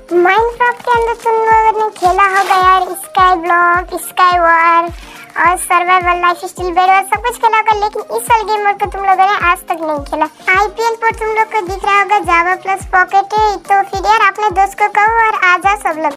Minecraft के अंदर तुम लोगों ने खेला होगा यार, स्काई ब्लॉक, स्काई वॉर और सर्वाइवल, लाइफ स्टील बेड और सब कुछ खेला होगा, लेकिन इस वाले गेम मोड को तुम लोगों ने आज तक नहीं खेला। आईपीएल पर तुम लोग को दिख रहा होगा जावा प्लस पॉकेट है, तो फिर यार अपने दोस्त को कहो और आ जाओ सब लोग।